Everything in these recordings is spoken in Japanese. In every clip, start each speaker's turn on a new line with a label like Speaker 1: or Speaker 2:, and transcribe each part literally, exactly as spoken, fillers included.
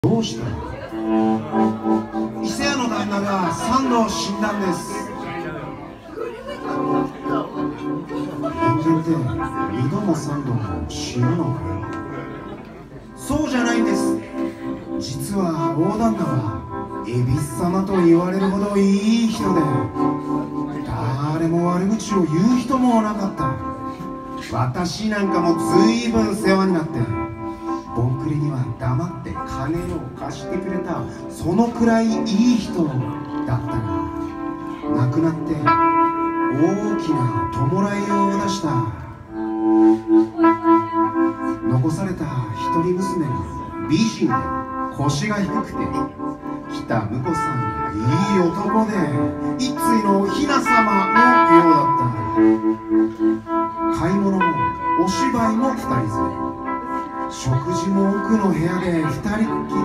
Speaker 1: どうしたの？伊勢屋の旦那が三度死んだんです。人間って二度も三度も死ぬのかな？そうじゃないんです。実は大旦那は恵比寿様と言われるほどいい人で、誰も悪口を言う人もなかった。私なんかも随分世話になって、ボンクリには黙って金を貸してくれた、そのくらいいい人だったが、亡くなって大きな弔いを出した。残された一人娘が美人で腰が低くて、北婿さんがいい男で一対の雛様のようだった。買い物もお芝居も二人連れ、食事も奥の部屋で二人っきり。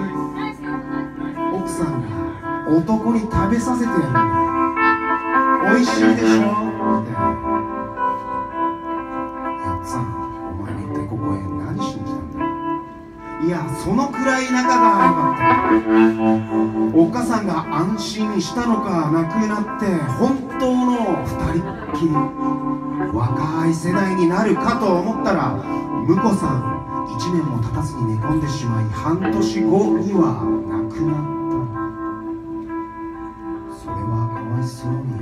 Speaker 1: 奥さんが男に食べさせてやるんだ。おいしいでしょって。やっさん、お前は一体ここへ何しに来たんだ？いや、そのくらい仲が良かった。おっかさんが安心したのか亡くなって、本当の二人っきり。若い世代になるかと思ったら、婿さん一年も経たずに寝込んでしまい、半年後には亡くなった。それはかわいそうに。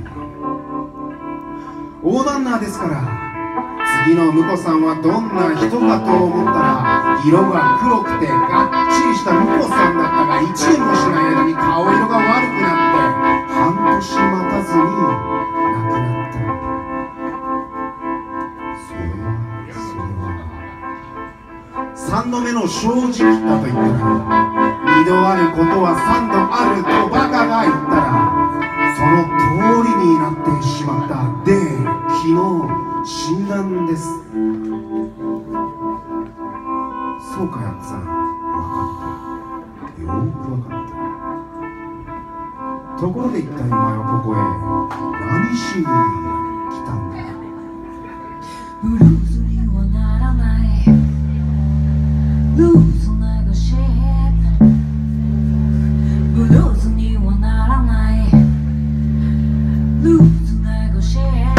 Speaker 1: 大旦那ですから、次の婿さんはどんな人かと思ったら、色が黒くてがっちりした婿さんだったが、一年もしない間に顔色が悪くなって、半年待たずに亡くなった。それはそれは三度目の正直だと言ったら、二度あることは三度あるとバカが言ったら、その通りになってしまった。で、昨日死んだんです。そうか、やっさん、分かった。よーく分かった。ところで一体お前はここへ何しに来たんだ？
Speaker 2: ブルースにはならないルーズなゴシップ、ブルースにはならないルーズなゴシップ。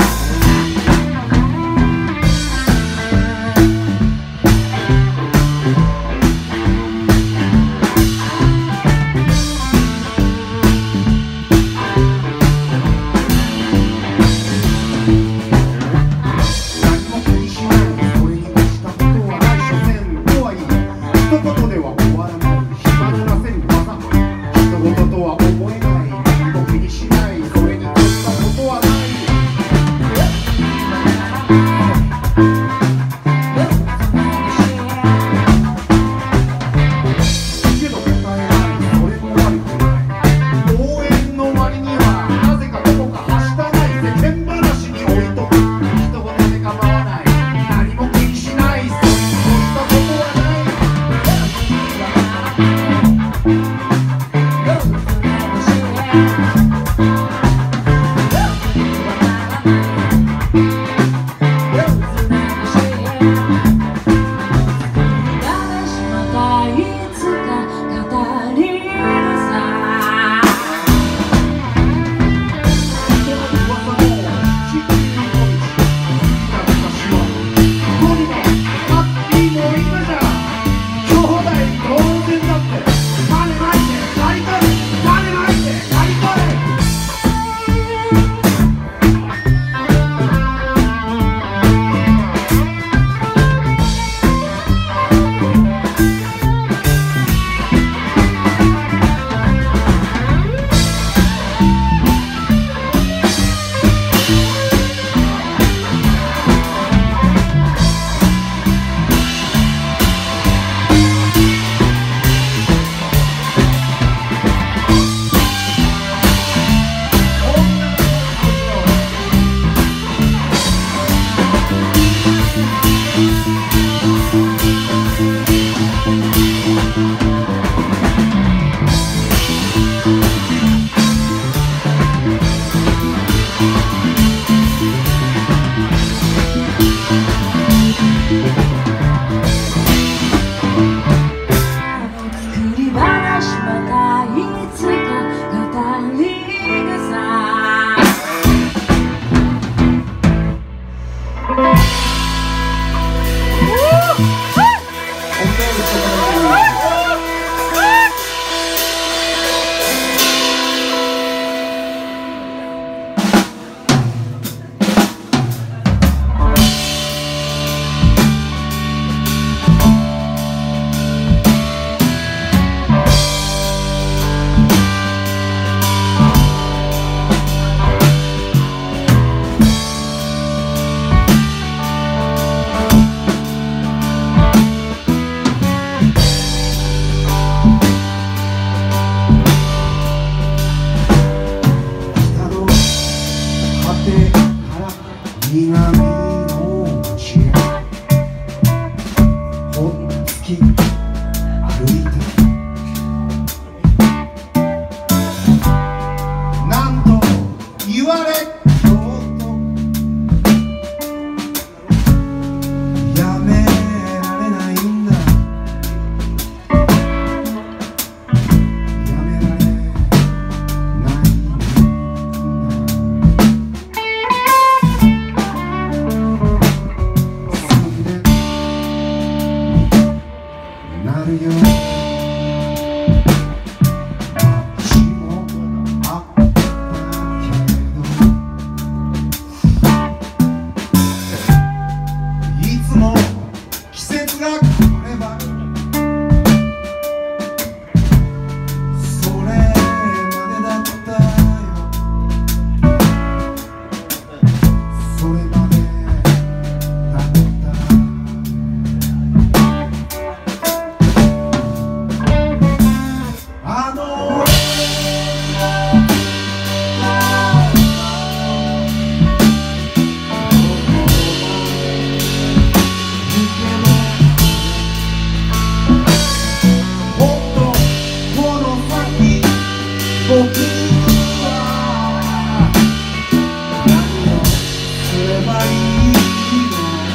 Speaker 1: は何をすればいいの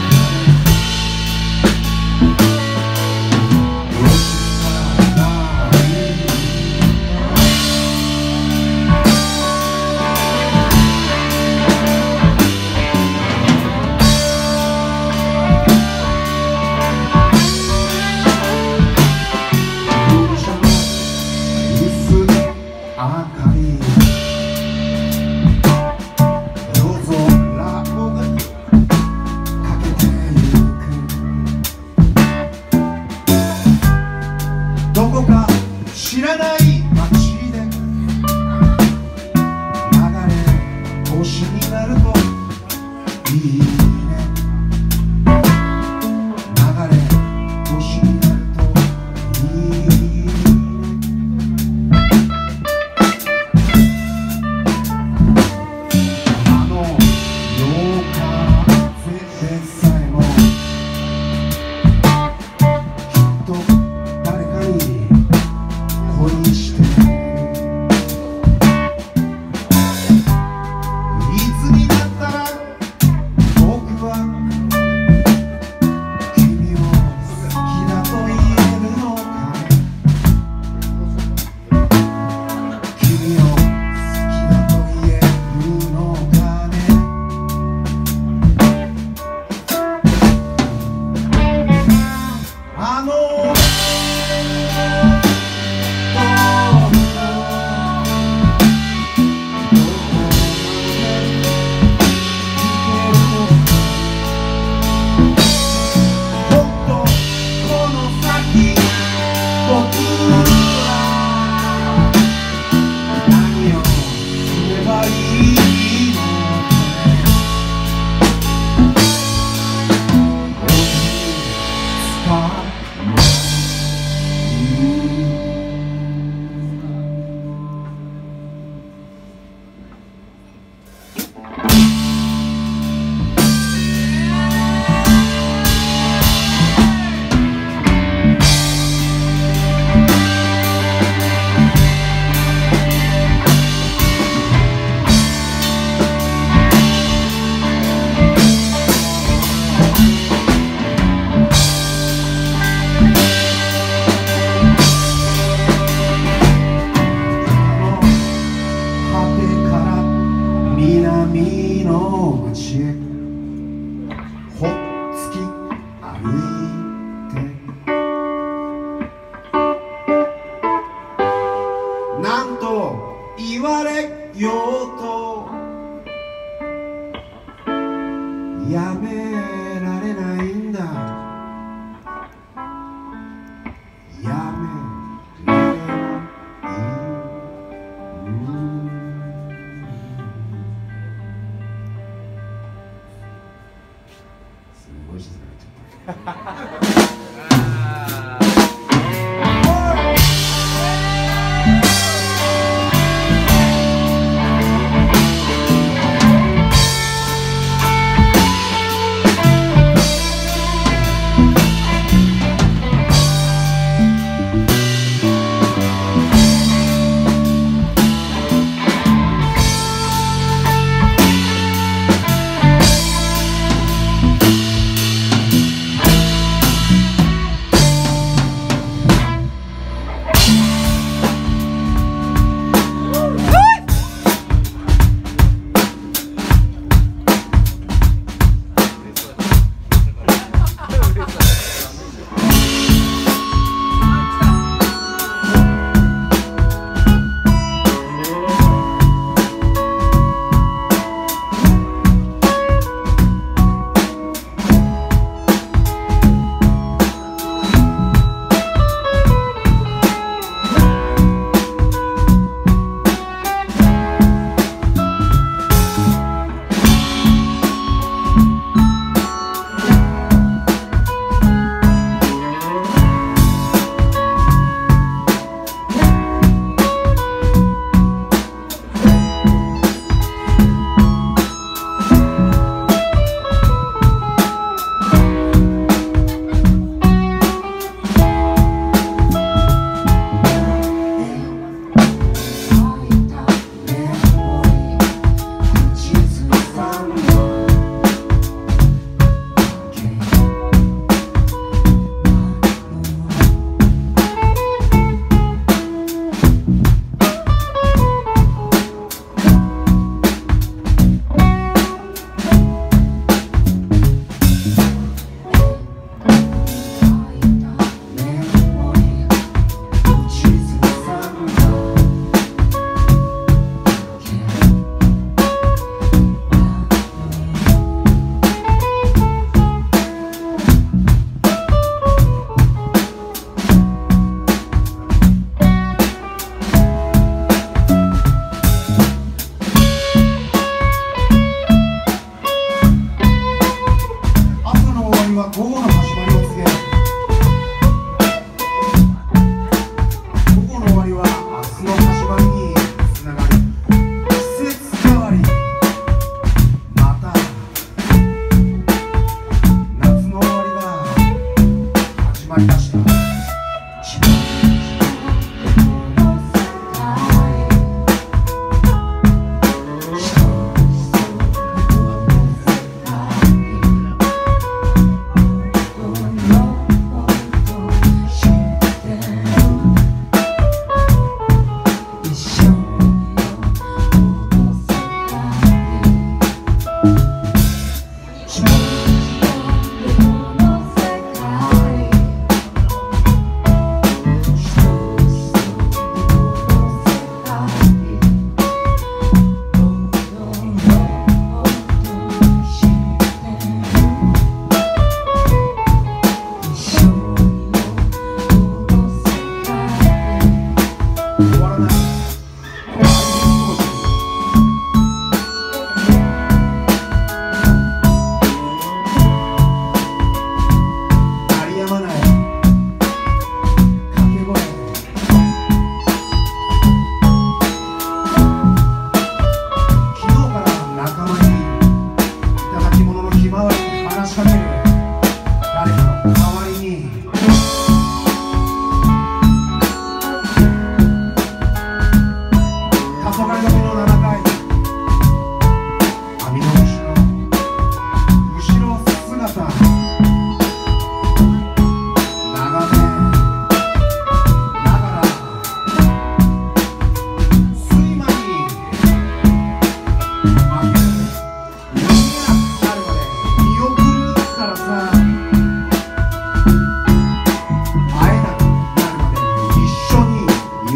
Speaker 1: わからない明かり夜空をかけてゆくどこか知らない街で流れ星になるといいね流れ星になるといいね恋し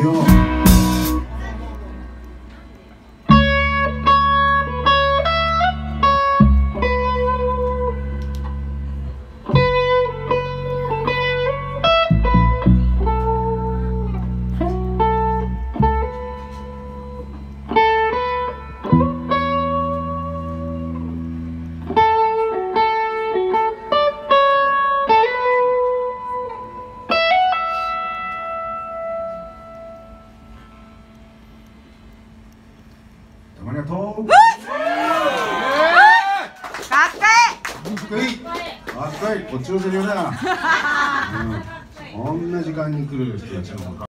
Speaker 1: よ。ありがとう。
Speaker 2: かっ
Speaker 1: こいい。かっこいい。こっちのセリフだ。うん、こんな時間に来る人たちの